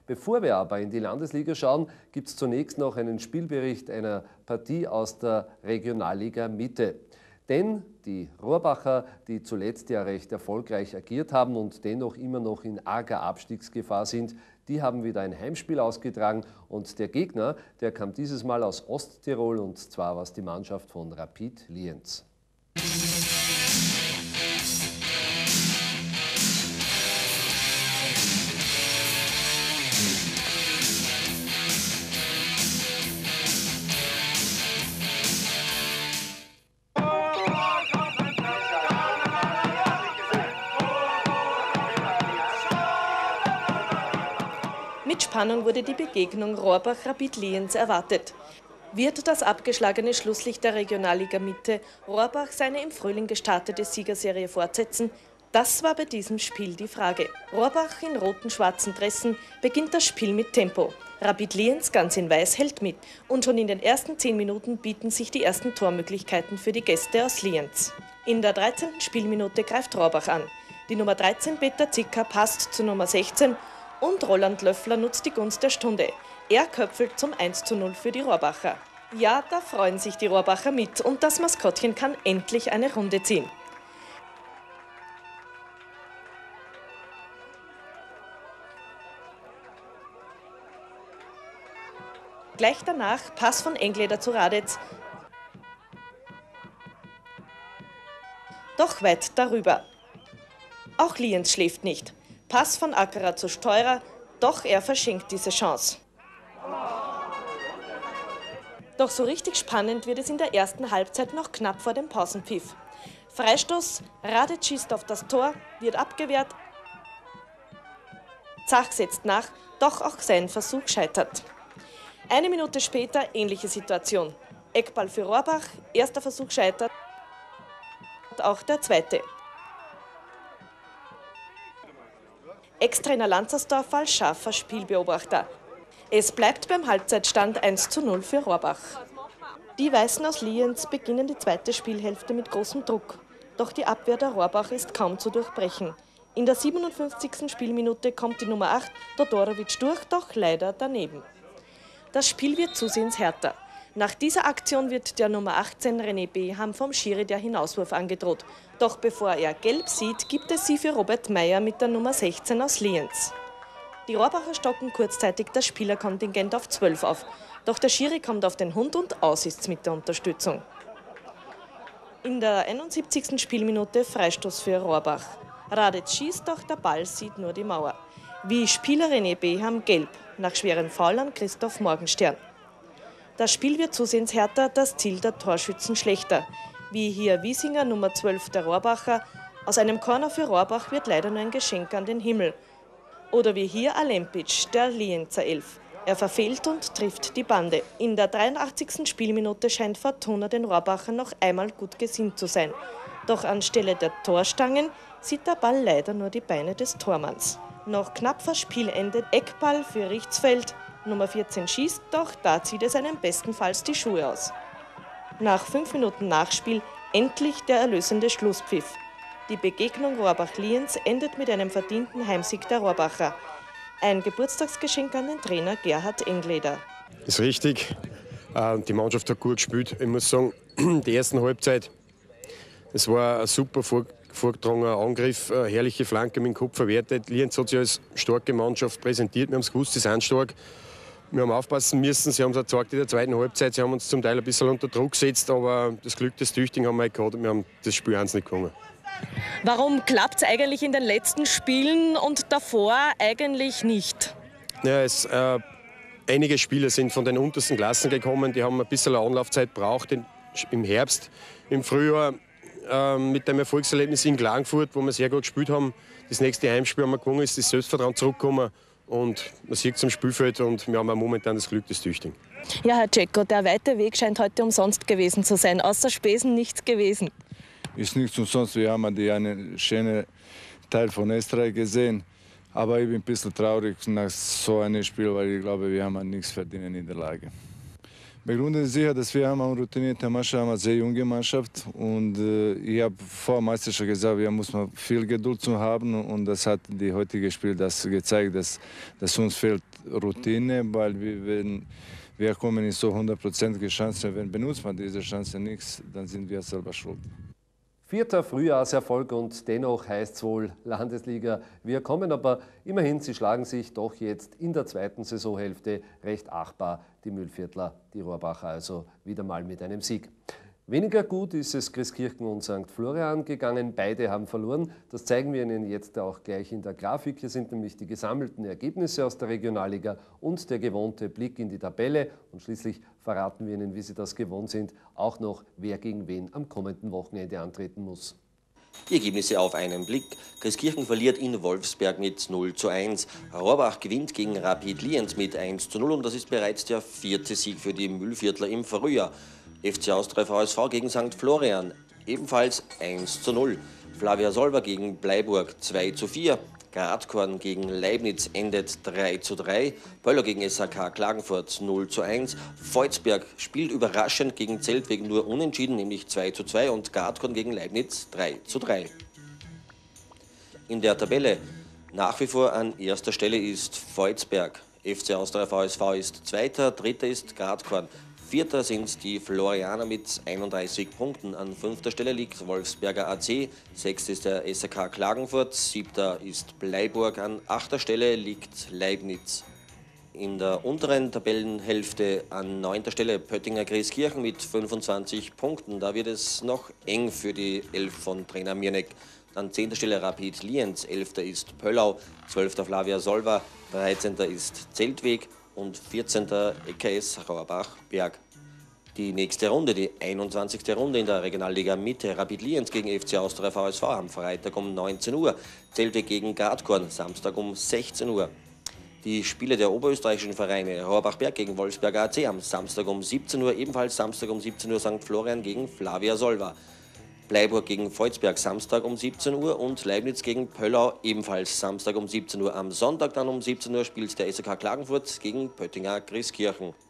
Bevor wir aber in die Landesliga schauen, gibt es zunächst noch einen Spielbericht einer Partie aus der Regionalliga Mitte. Denn die Rohrbacher, die zuletzt ja recht erfolgreich agiert haben und dennoch immer noch in arger Abstiegsgefahr sind, die haben wieder ein Heimspiel ausgetragen und der Gegner, der kam dieses Mal aus Osttirol und zwar war es die Mannschaft von Rapid Lienz. Mit Spannung wurde die Begegnung Rohrbach-Rapid Lienz erwartet. Wird das abgeschlagene Schlusslicht der Regionalliga Mitte Rohrbach seine im Frühling gestartete Siegerserie fortsetzen? Das war bei diesem Spiel die Frage. Rohrbach in roten, schwarzen Dressen beginnt das Spiel mit Tempo. Rapid Lienz ganz in weiß hält mit. Und schon in den ersten 10 Minuten bieten sich die ersten Tormöglichkeiten für die Gäste aus Lienz. In der 13. Spielminute greift Rohrbach an. Die Nummer 13 Peter Zicker passt zu Nummer 16 und Roland Löffler nutzt die Gunst der Stunde. Er köpfelt zum 1:0 für die Rohrbacher. Ja, da freuen sich die Rohrbacher mit und das Maskottchen kann endlich eine Runde ziehen. Gleich danach Pass von Engleder zu Radetz. Doch weit darüber. Auch Lienz schläft nicht. Pass von Ackerer zu Steurer, doch er verschenkt diese Chance. Doch so richtig spannend wird es in der ersten Halbzeit noch knapp vor dem Pausenpfiff. Freistoß, Radetz schießt auf das Tor, wird abgewehrt. Zach setzt nach, doch auch sein Versuch scheitert. Eine Minute später ähnliche Situation. Eckball für Rohrbach, erster Versuch scheitert, auch der zweite. Ex-Trainer Lanzersdorf als scharfer Spielbeobachter. Es bleibt beim Halbzeitstand 1:0 für Rohrbach. Die Weißen aus Lienz beginnen die zweite Spielhälfte mit großem Druck. Doch die Abwehr der Rohrbach ist kaum zu durchbrechen. In der 57. Spielminute kommt die Nummer 8 Todorovic durch, doch leider daneben. Das Spiel wird zusehends härter. Nach dieser Aktion wird der Nummer 18 René Beham vom Schiri der Hinauswurf angedroht. Doch bevor er gelb sieht, gibt es sie für Robert Meyer mit der Nummer 16 aus Lienz. Die Rohrbacher stocken kurzzeitig das Spielerkontingent auf 12 auf. Doch der Schiri kommt auf den Hund und aus ist's mit der Unterstützung. In der 71. Spielminute Freistoß für Rohrbach. Radetz schießt, doch der Ball sieht nur die Mauer. Wie Spieler René Beham gelb, nach schweren Foul an Christoph Morgenstern. Das Spiel wird zusehends härter, das Ziel der Torschützen schlechter. Wie hier Wiesinger, Nummer 12 der Rohrbacher. Aus einem Corner für Rohrbach wird leider nur ein Geschenk an den Himmel. Oder wie hier Alempic, der Lienzer Elf. Er verfehlt und trifft die Bande. In der 83. Spielminute scheint Fortuna den Rohrbachern noch einmal gut gesinnt zu sein. Doch anstelle der Torstangen sieht der Ball leider nur die Beine des Tormanns. Noch knapp vor Spielende Eckball für Richtsfeld. Nummer 14 schießt, doch da zieht es einem bestenfalls die Schuhe aus. Nach 5 Minuten Nachspiel endlich der erlösende Schlusspfiff. Die Begegnung Rohrbach-Lienz endet mit einem verdienten Heimsieg der Rohrbacher. Ein Geburtstagsgeschenk an den Trainer Gerhard Engleder. Das ist richtig. Die Mannschaft hat gut gespielt. Ich muss sagen, die ersten Halbzeit, es war ein super vorgedrungener Angriff, eine herrliche Flanke mit dem Kopf verwertet. Lienz hat sich als starke Mannschaft präsentiert. Wir haben es gewusst, sie sind stark. Wir haben aufpassen müssen, sie haben es gezeigt in der zweiten Halbzeit. Sie haben uns zum Teil ein bisschen unter Druck gesetzt, aber das Glück des Tüchtigen haben wir gehabt und wir haben das Spiel 1 nicht gewonnen. Warum klappt es eigentlich in den letzten Spielen und davor eigentlich nicht? Ja, einige Spieler sind von den untersten Klassen gekommen, die haben ein bisschen Anlaufzeit gebraucht im Herbst, im Frühjahr. Mit dem Erfolgserlebnis in Klagenfurt, wo wir sehr gut gespielt haben. Das nächste Heimspiel haben wir gewonnen, ist das Selbstvertrauen zurückgekommen und man sieht zum Spielfeld und wir haben auch momentan das Glück des Tüchtigen. Ja, Herr Cecco, der weite Weg scheint heute umsonst gewesen zu sein. Außer Spesen nichts gewesen. Ist nichts umsonst. Wir haben einen schönen Teil von Österreich gesehen. Aber ich bin ein bisschen traurig nach so einem Spiel, weil ich glaube, wir haben nichts verdient in der Lage. Begründet ist sicher, dass wir haben eine routinierte Mannschaft, eine sehr junge Mannschaft. Und ich habe vor Meisterschaft gesagt, wir müssen viel Geduld zu haben. Und das hat die heutige Spiel das gezeigt, dass uns fehlt Routine, weil wir kommen nicht so 100%ige Chancen. Wenn benutzt man diese Chance nichts, dann sind wir selber schuld. 4. Frühjahrserfolg und dennoch heißt es wohl Landesliga. Wir kommen aber immerhin, sie schlagen sich doch jetzt in der zweiten Saisonhälfte recht achtbar, die Mühlviertler, die Rohrbacher also wieder mal mit einem Sieg. Weniger gut ist es Christkirchen und St. Florian gegangen. Beide haben verloren. Das zeigen wir Ihnen jetzt auch gleich in der Grafik. Hier sind nämlich die gesammelten Ergebnisse aus der Regionalliga und der gewohnte Blick in die Tabelle. Und schließlich verraten wir Ihnen, wie Sie das gewohnt sind, auch noch, wer gegen wen am kommenden Wochenende antreten muss. Die Ergebnisse auf einen Blick. Christkirchen verliert in Wolfsberg mit 0:1. Rohrbach gewinnt gegen Rapid Lienz mit 1:0 und das ist bereits der 4. Sieg für die Mühlviertler im Frühjahr. FC Austria VSV gegen St. Florian, ebenfalls 1:0. Flavia Solva gegen Bleiburg 2:4. Gradkorn gegen Leibniz endet 3:3. Pöller gegen SHK Klagenfurt 0:1. Volzberg spielt überraschend gegen Zeltweg nur unentschieden, nämlich 2:2 und Gradkorn gegen Leibniz 3:3. In der Tabelle nach wie vor an erster Stelle ist Volzberg. FC Austria VSV ist Zweiter, Dritter ist Gradkorn. Vierter sind die Florianer mit 31 Punkten. An 5. Stelle liegt Wolfsberger AC. 6. ist der SHK Klagenfurt. 7. ist Bleiburg. An 8. Stelle liegt Leibniz. In der unteren Tabellenhälfte an 9. Stelle Pöttinger Christkirchen mit 25 Punkten. Da wird es noch eng für die 11 von Trainer Mirnek. An 10. Stelle Rapid Lienz. 11. ist Pöllau. 12. Flavia Solva. 13. ist Zeltweg. Und 14. EKS Rohrbach-Berg. Die nächste Runde, die 21. Runde in der Regionalliga Mitte. Rapid Lienz gegen FC Austria VSV am Freitag um 19 Uhr. Zeltweg gegen Gradkorn, Samstag um 16 Uhr. Die Spiele der oberösterreichischen Vereine Rohrbach-Berg gegen Wolfsberger AC am Samstag um 17 Uhr. Ebenfalls Samstag um 17 Uhr St. Florian gegen Flavia Solva. Bleiburg gegen Volzberg Samstag um 17 Uhr und Leibniz gegen Pöllau ebenfalls Samstag um 17 Uhr. Am Sonntag dann um 17 Uhr spielt der SHK Klagenfurt gegen Pöttinger Christkirchen.